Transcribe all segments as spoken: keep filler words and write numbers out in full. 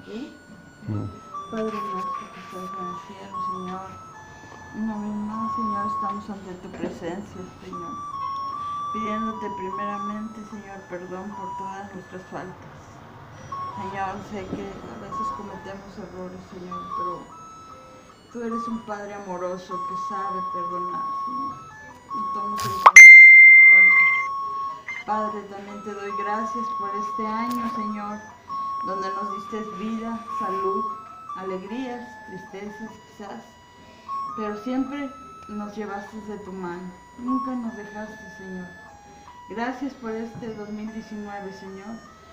ti. Padre nuestro que estás en el cielo, Señor. Una vez más, Señor, estamos ante tu presencia, Señor. Pidiéndote primeramente, Señor, perdón por todas nuestras faltas. Señor, sé que a veces cometemos errores, Señor, pero tú eres un Padre amoroso que sabe perdonar, Señor. Y tomas en cuenta nuestras faltas. Padre, también te doy gracias por este año, Señor, donde nos diste vida, salud, alegrías, tristezas quizás, pero siempre nos llevaste de tu mano. Nunca nos dejaste, Señor. Gracias por este dos mil diecinueve, Señor.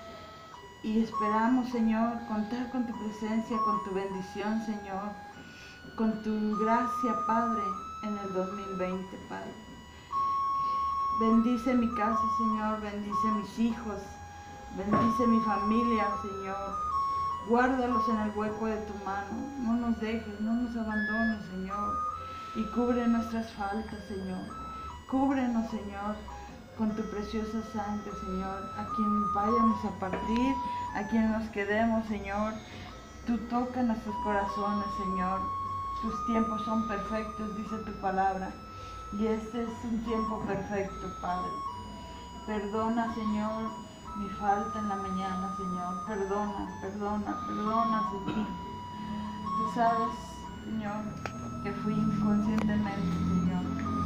Y esperamos, Señor, contar con tu presencia, con tu bendición, Señor, con tu gracia, Padre, en el dos mil veinte, Padre. Bendice mi casa, Señor, bendice mis hijos, bendice mi familia, Señor. Guárdalos en el hueco de tu mano, no nos dejes, no nos abandones, Señor. Y cubre nuestras faltas, Señor. Cúbrenos, Señor, con tu preciosa sangre, Señor. A quien vayamos a partir, a quien nos quedemos, Señor. Tú toca nuestros corazones, Señor. Tus tiempos son perfectos, dice tu palabra. Y este es un tiempo perfecto, Padre. Perdona, Señor, mi falta en la mañana, Señor. Perdona, perdona, perdona, Señor. Tú sabes, Señor, que fui inconscientemente, Señor.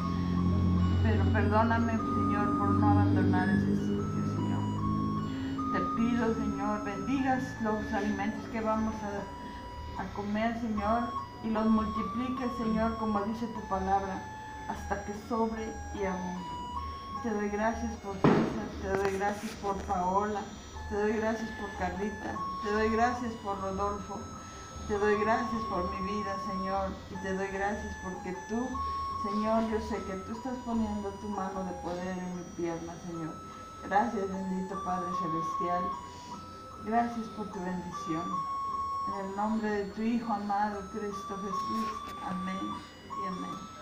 Pero perdóname, Señor, por no abandonar ese sitio, Señor. Te pido, Señor, bendigas los alimentos que vamos a, a comer, Señor, y los multipliques, Señor, como dice tu palabra, hasta que sobre y abunde. Te doy gracias por César, te doy gracias por Paola, te doy gracias por Carlita, te doy gracias por Rodolfo, te doy gracias por mi vida, Señor, y te doy gracias porque tú, Señor, yo sé que tú estás poniendo tu mano de poder en mi pierna, Señor. Gracias, bendito Padre Celestial. Gracias por tu bendición. En el nombre de tu Hijo amado, Cristo Jesús. Amén y amén.